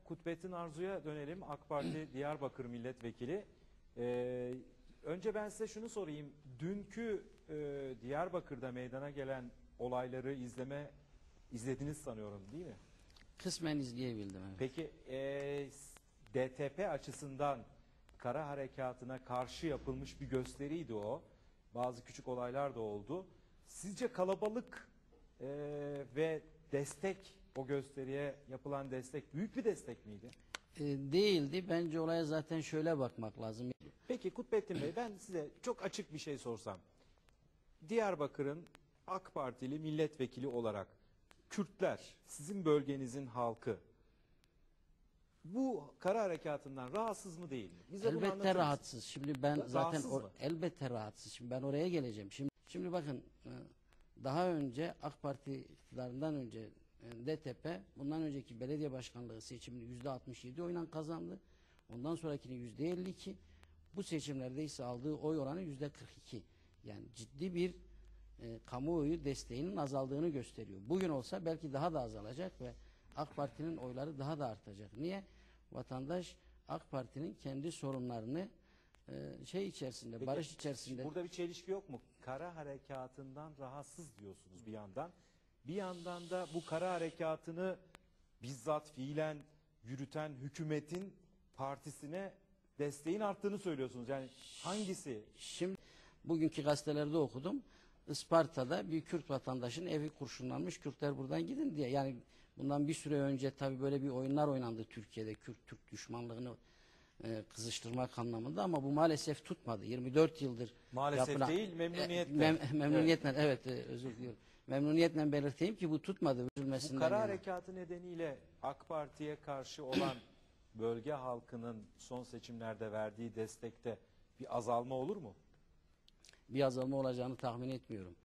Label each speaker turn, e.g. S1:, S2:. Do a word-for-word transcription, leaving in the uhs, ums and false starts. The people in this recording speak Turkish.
S1: Kutbettin Arzu'ya dönelim. AK Parti Diyarbakır Milletvekili. Ee, önce ben size şunu sorayım. Dünkü e, Diyarbakır'da meydana gelen olayları izleme izlediniz sanıyorum, değil mi?
S2: Kısmen izleyebildim. Evet.
S1: Peki e, D T P açısından kara harekatına karşı yapılmış bir gösteriydi o. Bazı küçük olaylar da oldu. Sizce kalabalık e, ve destek, o gösteriye yapılan destek büyük bir destek miydi?
S2: E, değildi. Bence olaya zaten şöyle bakmak lazım.
S1: Peki Kutbettin Bey, ben size çok açık bir şey sorsam. Diyarbakır'ın AK Partili milletvekili olarak Kürtler, sizin bölgenizin halkı bu kara harekatından rahatsız mı değil mi? Bize bunu anlatır
S2: Elbette
S1: mısınız?
S2: rahatsız. Şimdi ben
S1: Ra-
S2: zaten
S1: rahatsız
S2: or-
S1: mı?
S2: elbette rahatsız. Şimdi ben oraya geleceğim. Şimdi şimdi bakın e, daha önce AK Parti iktidarından önce e, D T P bundan önceki belediye başkanlığı seçimini yüzde altmış yedi oyla kazandı. Ondan sonrakini yüzde elli iki. Bu seçimlerde ise aldığı oy oranı yüzde kırk iki. Yani ciddi bir e, kamuoyu desteğinin azaldığını gösteriyor. Bugün olsa belki daha da azalacak ve AK Parti'nin oyları daha da artacak. Niye? Vatandaş AK Parti'nin kendi sorunlarını e, şey içerisinde,
S1: Peki,
S2: barış içerisinde.
S1: Burada bir çelişki yok mu? Kara harekatından rahatsız diyorsunuz bir yandan. Bir yandan da bu kara harekatını bizzat fiilen yürüten hükümetin partisine desteğin arttığını söylüyorsunuz. Yani hangisi?
S2: Şimdi bugünkü gazetelerde okudum. Isparta'da bir Kürt vatandaşın evi kurşunlanmış. Kürtler buradan gidin diye. Yani bundan bir süre önce tabii böyle bir oyunlar oynandı Türkiye'de. Kürt-Türk düşmanlığını e, kızıştırmak anlamında ama bu maalesef tutmadı. yirmi dört yıldır
S1: Maalesef
S2: yapılan,
S1: değil, memnuniyetle.
S2: E, mem- memnuniyetle evet, evet e, özür diliyorum. Memnuniyetle belirteyim ki bu tutmadı.
S1: Bu
S2: Üzülmesinden
S1: kara
S2: yana.
S1: harekatı nedeniyle AK Parti'ye karşı olan bölge halkının son seçimlerde verdiği destekte bir azalma olur mu?
S2: Bir azalma olacağını tahmin etmiyorum.